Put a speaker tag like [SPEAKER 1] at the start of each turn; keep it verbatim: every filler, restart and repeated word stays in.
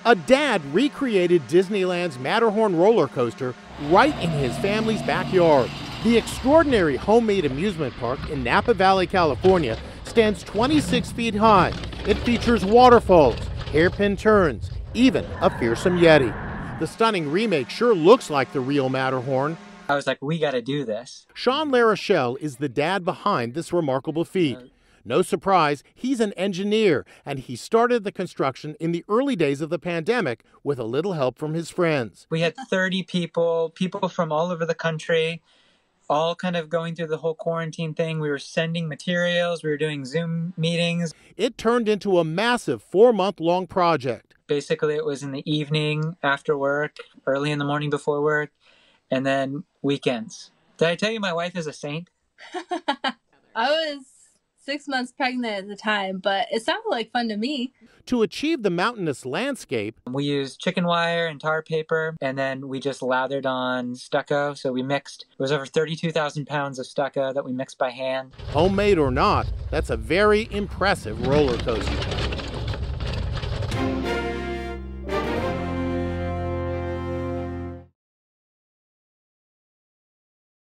[SPEAKER 1] A dad recreated Disneyland's Matterhorn roller coaster right in his family's backyard. The extraordinary homemade amusement park in Napa Valley, California, stands twenty-six feet high. It features waterfalls, hairpin turns, even a fearsome yeti. The stunning remake sure looks like the real Matterhorn.
[SPEAKER 2] I was like, we got to do this.
[SPEAKER 1] Sean LaRochelle is the dad behind this remarkable feat. No surprise, he's an engineer, and he started the construction in the early days of the pandemic with a little help from his friends.
[SPEAKER 2] We had thirty people, people from all over the country, all kind of going through the whole quarantine thing. We were sending materials, we were doing Zoom meetings.
[SPEAKER 1] It turned into a massive four-month-long project.
[SPEAKER 2] Basically, it was in the evening, after work, early in the morning before work, and then weekends. Did I tell you my wife is a saint?
[SPEAKER 3] I was six months pregnant at the time, but it sounded like fun to me.
[SPEAKER 1] To achieve the mountainous landscape,
[SPEAKER 2] we used chicken wire and tar paper, and then we just lathered on stucco. So we mixed, it was over thirty-two thousand pounds of stucco that we mixed by hand.
[SPEAKER 1] Homemade or not, that's a very impressive roller coaster.